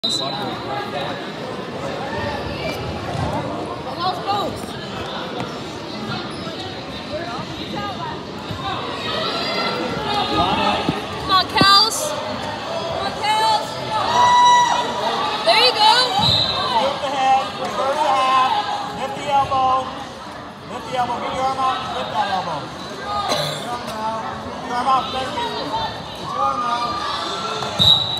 Lift the elbow, get your arm out, lift that elbow. Get your arm out, thank you. Get your arm out.